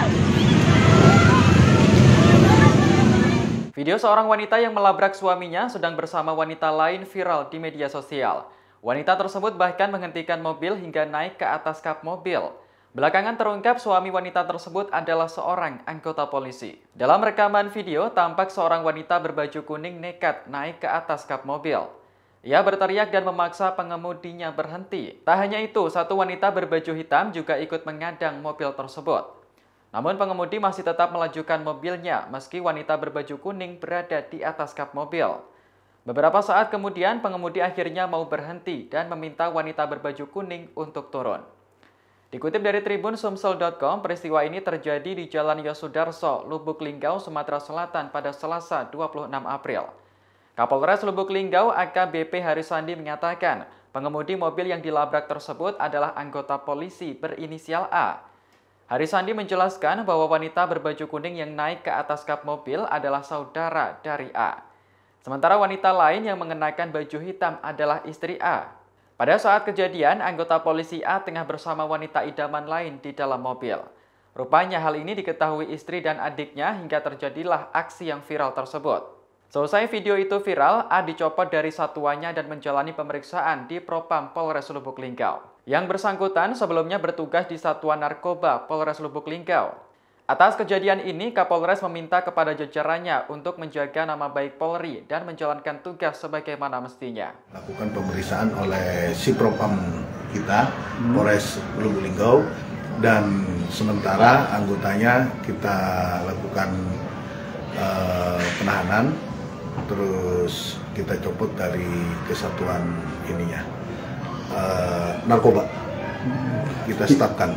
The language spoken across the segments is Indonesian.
Video seorang wanita yang melabrak suaminya sedang bersama wanita lain viral di media sosial. Wanita tersebut bahkan menghentikan mobil hingga naik ke atas kap mobil. Belakangan terungkap suami wanita tersebut adalah seorang anggota polisi. Dalam rekaman video, tampak seorang wanita berbaju kuning nekat naik ke atas kap mobil. Ia berteriak dan memaksa pengemudinya berhenti. Tak hanya itu, satu wanita berbaju hitam juga ikut mengadang mobil tersebut. Namun pengemudi masih tetap melajukan mobilnya meski wanita berbaju kuning berada di atas kap mobil. Beberapa saat kemudian pengemudi akhirnya mau berhenti dan meminta wanita berbaju kuning untuk turun. Dikutip dari Tribun Sumsel.com, peristiwa ini terjadi di Jalan Yosudarso, Lubuk Linggau, Sumatera Selatan pada Selasa 26 April. Kapolres Lubuk Linggau AKBP Harisandi mengatakan, pengemudi mobil yang dilabrak tersebut adalah anggota polisi berinisial A. Harisandi menjelaskan bahwa wanita berbaju kuning yang naik ke atas kap mobil adalah saudara dari A. Sementara wanita lain yang mengenakan baju hitam adalah istri A. Pada saat kejadian, anggota polisi A tengah bersama wanita idaman lain di dalam mobil. Rupanya hal ini diketahui istri dan adiknya hingga terjadilah aksi yang viral tersebut. Selesai video itu viral, A dicopot dari satuannya dan menjalani pemeriksaan di Propam Polres Lubuk Linggau. Yang bersangkutan sebelumnya bertugas di Satuan Narkoba Polres Lubuk Linggau. Atas kejadian ini, Kapolres meminta kepada jajarannya untuk menjaga nama baik Polri dan menjalankan tugas sebagaimana mestinya. Lakukan pemeriksaan oleh si Propam kita, Polres Lubuk Linggau, dan sementara anggotanya kita lakukan penahanan. Terus kita copot dari kesatuan ininya narkoba, kita stafkan.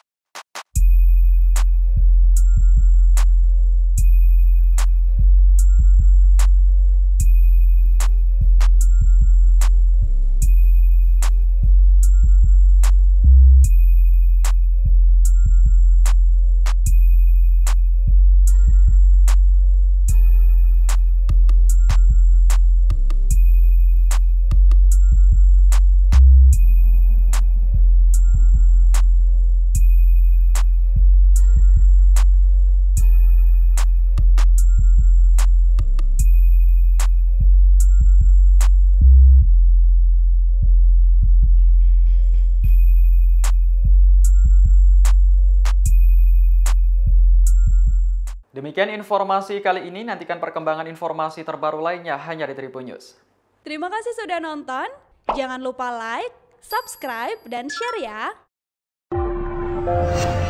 Demikian informasi kali ini, nantikan perkembangan informasi terbaru lainnya hanya di Tribun News. Terima kasih sudah nonton, jangan lupa like, subscribe, dan share ya!